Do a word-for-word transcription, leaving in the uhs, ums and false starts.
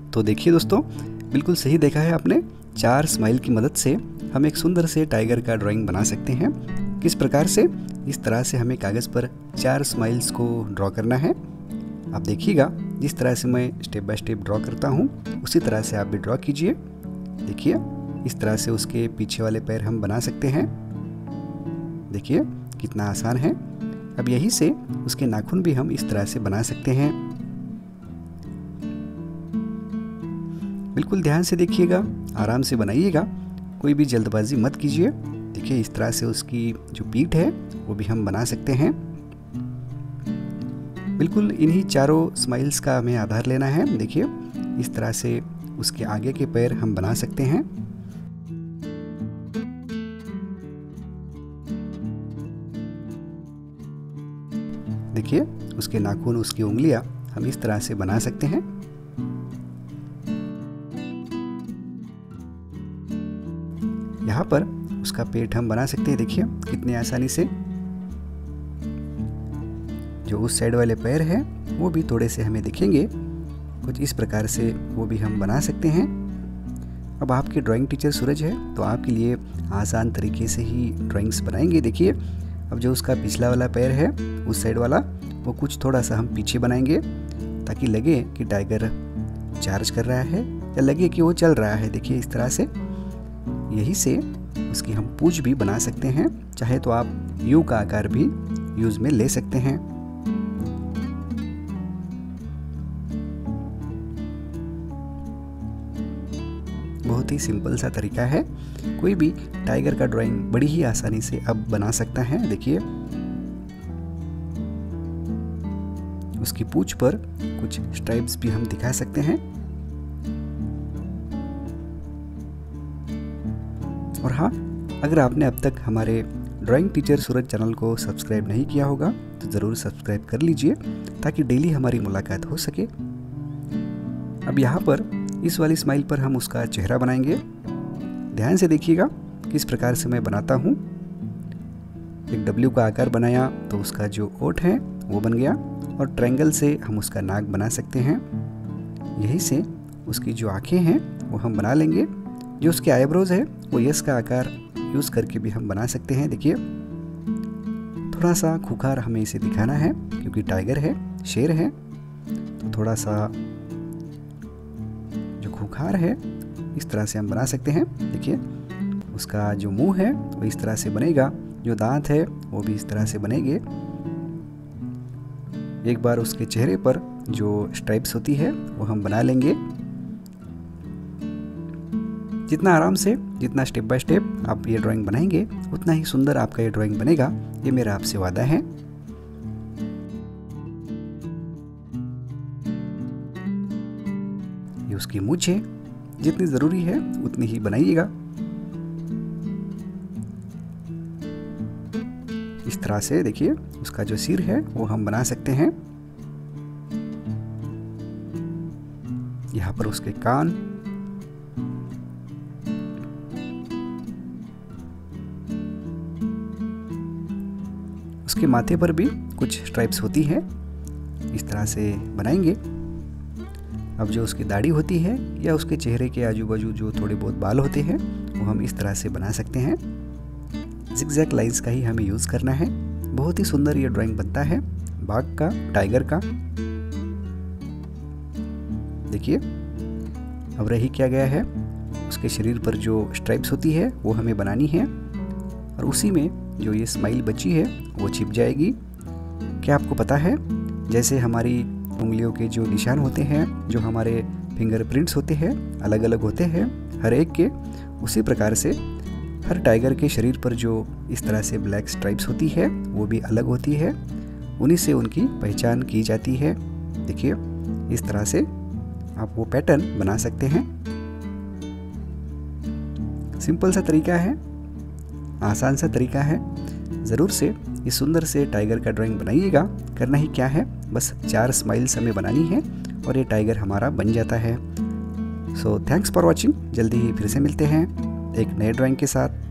तो देखिए दोस्तों, बिल्कुल सही देखा है आपने। चार स्माइल की मदद से हम एक सुंदर से टाइगर का ड्राइंग बना सकते हैं। किस प्रकार से? इस तरह से हमें कागज़ पर चार स्माइल्स को ड्रॉ करना है। आप देखिएगा, जिस तरह से मैं स्टेप बाय स्टेप ड्रॉ करता हूँ उसी तरह से आप भी ड्रॉ कीजिए। देखिए, इस तरह से उसके पीछे वाले पैर हम बना सकते हैं। देखिए कितना आसान है। अब यही से उसके नाखून भी हम इस तरह से बना सकते हैं। बिल्कुल ध्यान से देखिएगा, आराम से बनाइएगा, कोई भी जल्दबाजी मत कीजिए। देखिए इस तरह से उसकी जो पीठ है वो भी हम बना सकते हैं। बिल्कुल इन्हीं चारों स्माइल्स का हमें आधार लेना है। देखिए इस तरह से उसके आगे के पैर हम बना सकते हैं। देखिए उसके नाखून, उसकी उंगलियां हम इस तरह से बना सकते हैं। यहाँ पर उसका पेट हम बना सकते हैं। देखिए कितनी आसानी से। जो उस साइड वाले पैर हैं वो भी थोड़े से हमें दिखेंगे, कुछ इस प्रकार से वो भी हम बना सकते हैं। अब आपके ड्राइंग टीचर सूरज है तो आपके लिए आसान तरीके से ही ड्राइंग्स बनाएंगे। देखिए अब जो उसका पिछला वाला पैर है उस साइड वाला, वो कुछ थोड़ा सा हम पीछे बनाएंगे ताकि लगे कि टाइगर चार्ज कर रहा है या लगे कि वो चल रहा है। देखिए इस तरह से। यही से उसकी हम पूंछ भी बना सकते हैं। चाहे तो आप यू का आकार भी यूज में ले सकते हैं। बहुत ही सिंपल सा तरीका है। कोई भी टाइगर का ड्राइंग बड़ी ही आसानी से अब बना सकता है। देखिए उसकी पूंछ पर कुछ स्ट्राइप्स भी हम दिखा सकते हैं। और हाँ, अगर आपने अब तक हमारे ड्राइंग टीचर सूरज चैनल को सब्सक्राइब नहीं किया होगा तो ज़रूर सब्सक्राइब कर लीजिए ताकि डेली हमारी मुलाकात हो सके। अब यहाँ पर इस वाली स्माइल पर हम उसका चेहरा बनाएंगे। ध्यान से देखिएगा किस प्रकार से मैं बनाता हूँ। एक डब्ल्यू का आकार बनाया तो उसका जो ओठ है वो बन गया, और ट्रायंगल से हम उसका नाक बना सकते हैं। यही से उसकी जो आँखें हैं वो हम बना लेंगे। जो उसके आईब्रोज है वो यस का आकार यूज़ करके भी हम बना सकते हैं। देखिए थोड़ा सा खुखार हमें इसे दिखाना है क्योंकि टाइगर है, शेर है, तो थोड़ा सा जो खुखार है इस तरह से हम बना सकते हैं। देखिए उसका जो मुंह है वो इस तरह से बनेगा, जो दांत है वो भी इस तरह से बनेंगे। एक बार उसके चेहरे पर जो स्ट्राइप्स होती है वो हम बना लेंगे। जितना आराम से, जितना स्टेप बाय स्टेप आप ये ड्राइंग बनाएंगे उतना ही सुंदर आपका ये ड्राइंग बनेगा, ये मेरा आपसे वादा है। ये उसकी मूंछ है, जितनी ज़रूरी है उतनी ही बनाइएगा। इस तरह से देखिए उसका जो सिर है वो हम बना सकते हैं। यहाँ पर उसके कान, उसके माथे पर भी कुछ स्ट्राइप्स होती है, इस तरह से बनाएंगे। अब जो उसकी दाढ़ी होती है या उसके चेहरे के आजू बाजू जो थोड़े बहुत बाल होते हैं वो हम इस तरह से बना सकते हैं। जिगजैग लाइंस का ही हमें यूज़ करना है। बहुत ही सुंदर ये ड्राइंग बनता है बाघ का, टाइगर का। देखिए अब रही क्या गया है, उसके शरीर पर जो स्ट्राइप्स होती है वो हमें बनानी है, और उसी में जो ये स्माइल बची है वो छिप जाएगी। क्या आपको पता है, जैसे हमारी उंगलियों के जो निशान होते हैं, जो हमारे फिंगरप्रिंट्स होते हैं, अलग अलग होते हैं हर एक के, उसी प्रकार से हर टाइगर के शरीर पर जो इस तरह से ब्लैक स्ट्राइप्स होती है वो भी अलग होती है। उन्हीं से उनकी पहचान की जाती है। देखिए इस तरह से आप वो पैटर्न बना सकते हैं। सिंपल सा तरीका है, आसान सा तरीका है। ज़रूर से इस सुंदर से टाइगर का ड्राइंग बनाइएगा। करना ही क्या है, बस चार स्माइल्स हमें बनानी है और ये टाइगर हमारा बन जाता है। So thanks for watching. जल्दी ही फिर से मिलते हैं एक नए ड्राइंग के साथ।